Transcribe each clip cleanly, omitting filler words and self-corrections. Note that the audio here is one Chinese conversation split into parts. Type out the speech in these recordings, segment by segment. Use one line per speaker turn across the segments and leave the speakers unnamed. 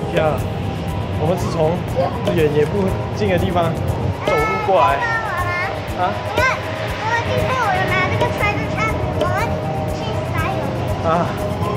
天啊！我们是从远也不近的地方走路过来。啊？
你看，今天我有拿这个锤子枪，我们去撒油。
啊！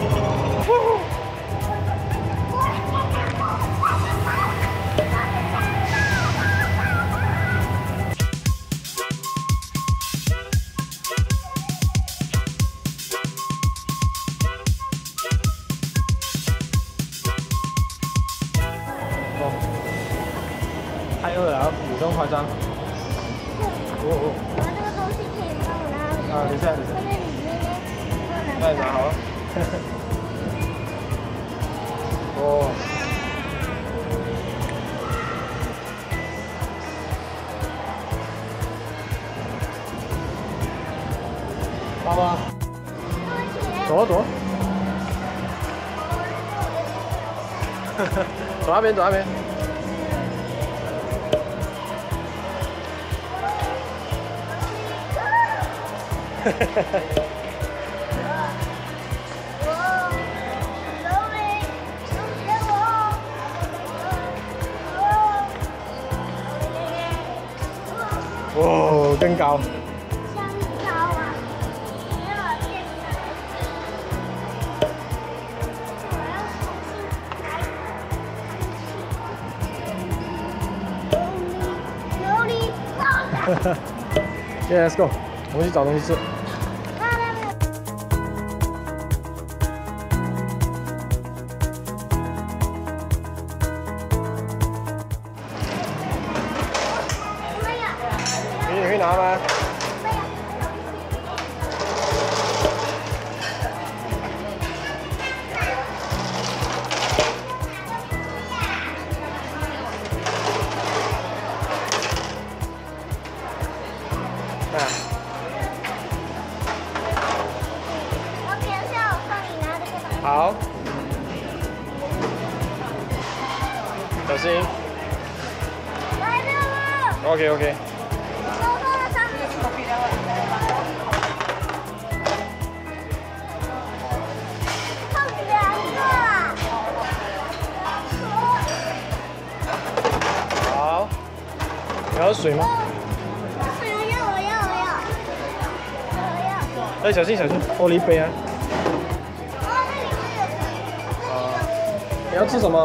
太饿了，不用夸张。哦。
我这个东西可以帮我拿。
啊，等一下，等一下。
这个里面呢，
那你拿好了。哦。爸爸。走啊走啊。走那边，走那边。哇，更高。
香蕉啊！
Yeah, let's go， 我们去找东西吃。你会拿吗？好，小心。OK OK。好，你要水吗？要。哎，小心小心，玻璃杯啊。你要吃什么？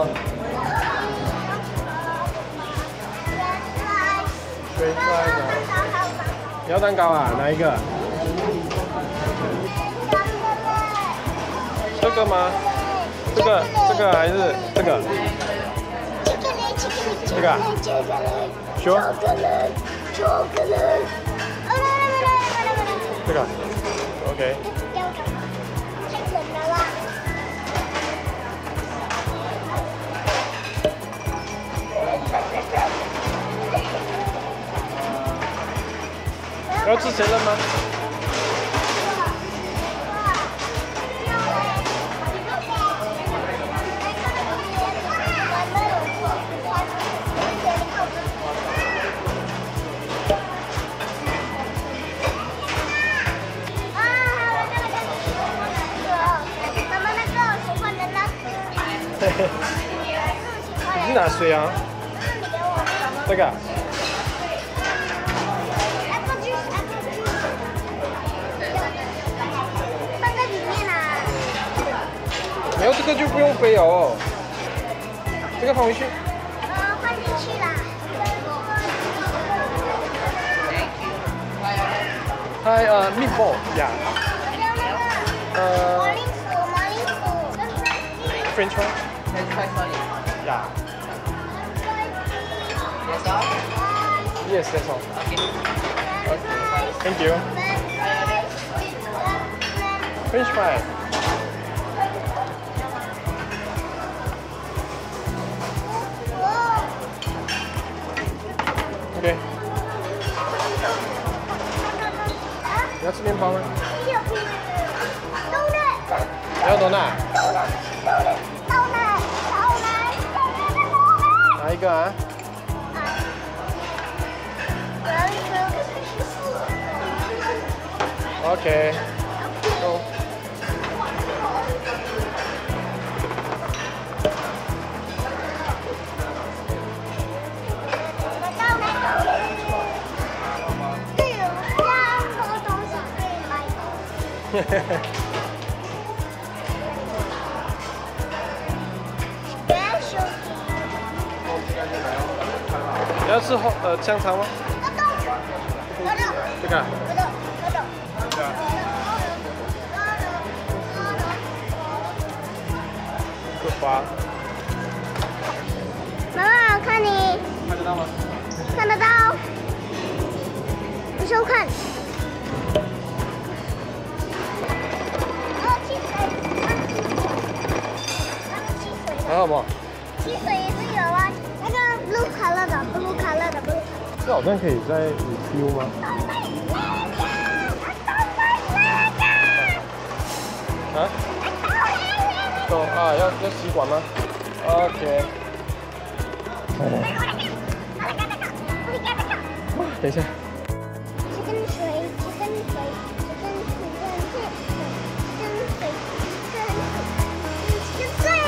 你要蛋糕啊？哪一个？这个吗？这个还是这个？这个。Sure。这个。OK。要吃谁了吗？你是哪水啊？这个。没有这个就不用背哦，这个放回去。
放进去啦。
Hi, meatball, yeah.
马铃薯。
French fry. Yeah. Yes, that's all. Okay. Thank you. French fry. OK。你要吃面包吗？你要多奶？哪一个啊？OK。走。 你要吃香肠吗？这个。对啊。个花。
妈妈，看你。
看得到吗？
看得到。不收看。
还好吗？
汽水也是有啊，那个 blue color 的 blue color 的 blue。
这好像可以再 refill 吗？啊？走啊，要吸管吗 ？OK。等一下。
这根水，这根水，这根水，这根水，这根水，这根水。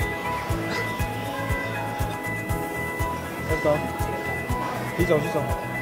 走，你走去走。